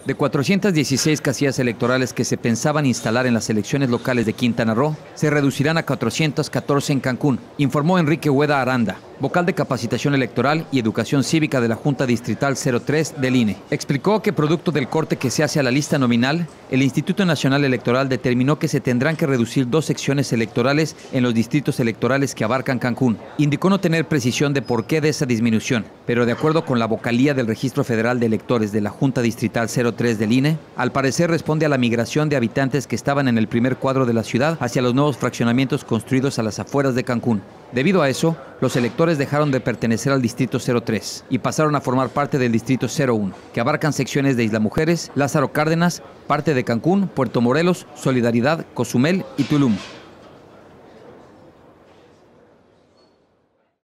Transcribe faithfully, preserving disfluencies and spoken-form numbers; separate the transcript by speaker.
Speaker 1: De cuatrocientas dieciséis casillas electorales que se pensaban instalar en las elecciones locales de Quintana Roo, se reducirán a cuatrocientas catorce en Cancún, informó Enrique Hueda Aranda, vocal de Capacitación Electoral y Educación Cívica de la Junta Distrital cero tres del I N E. Explicó que producto del corte que se hace a la lista nominal, el Instituto Nacional Electoral determinó que se tendrán que reducir dos secciones electorales en los distritos electorales que abarcan Cancún. Indicó no tener precisión de por qué de esa disminución, pero de acuerdo con la vocalía del Registro Federal de Electores de la Junta Distrital cero tres del I N E, al parecer responde a la migración de habitantes que estaban en el primer cuadro de la ciudad hacia los nuevos fraccionamientos construidos a las afueras de Cancún. Debido a eso, los electores dejaron de pertenecer al Distrito cero tres y pasaron a formar parte del Distrito cero uno, que abarcan secciones de Isla Mujeres, Lázaro Cárdenas, parte de Cancún, Puerto Morelos, Solidaridad, Cozumel y Tulum.